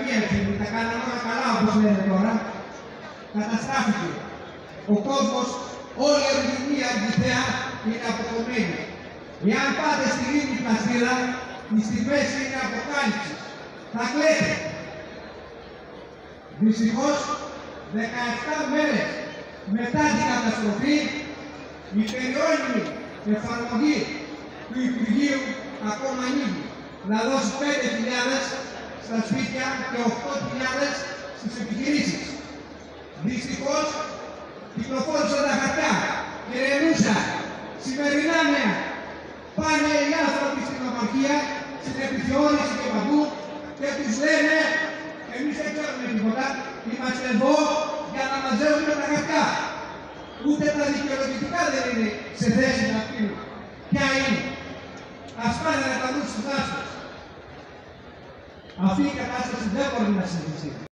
μία ευθύνη, τα κάναμε όλα καλά όπως λένε τώρα, καταστράφηκε. Ο κόσμος, όλη η ορεινή Αργιθέα είναι αποκομμένη. Εάν πάτε στη Λίμνη Πλαστήρα, οι στιγμές είναι αποκάλυψης. Θα κλαίτε. Δυστυχώς, 17 μέρες μετά την καταστροφή, η περιόνιμη εφαρμογή του Υπουργείου ακόμα ανοίγει. Να δώσει 5.000 στα σπίτια και 8.000 στις επιχειρήσεις. Δυστυχώς, κυκλοφόρησαν τα χαρτιά και ρενούσαν σημερινά νέα. Πάνε οι άνθρωποι στην ομαρχία, στην επιθεώρηση και παντού και τους λένε εμείς δεν ξέρουμε τίποτα, είμαστε εδώ για να μαζεύουμε τα χαρτιά. Ούτε τα δικαιολογητικά δεν είναι σε θέση να πίνουν. Ποια είναι. Ας πάνε να τα δουν στους άσπρους. Αυτή η κατάσταση δεν μπορεί να συνεχιστεί.